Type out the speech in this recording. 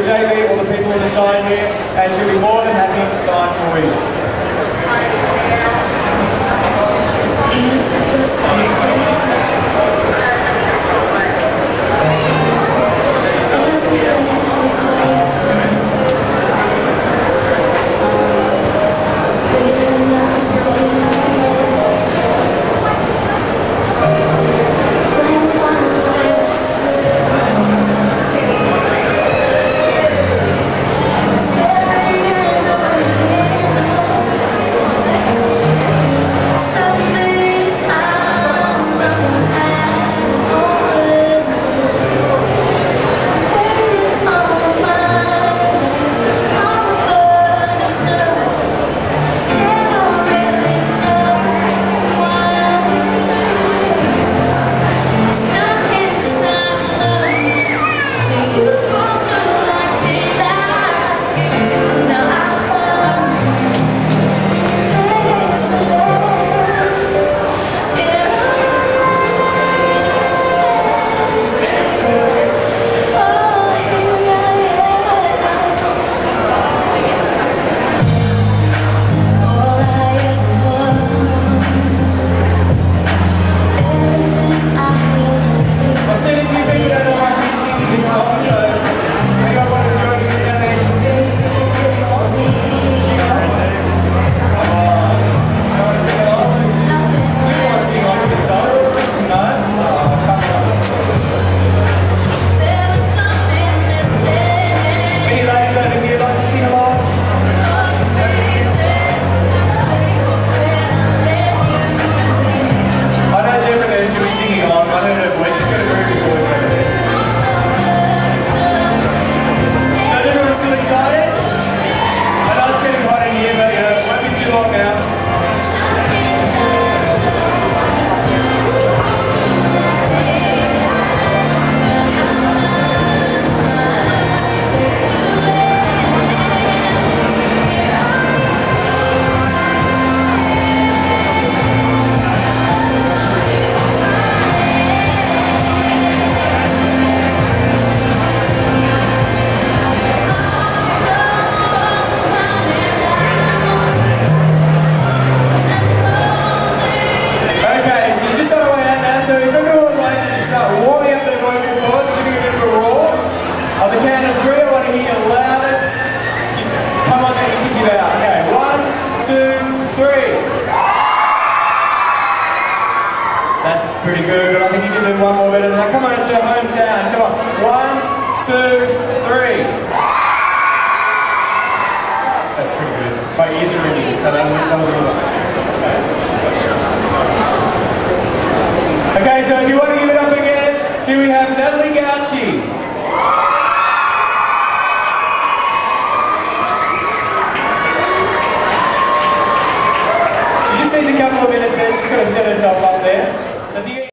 JB or the people on the side here, and she'll be more than happy to sign for you. That's pretty good, but I think you can do one more better than that. Come on, it's your hometown. Come on. 1, 2, 3. That's pretty good. My ears are ringing, so that was a good one. Okay, so if you want to give it up again, here we have Natalie Gauci.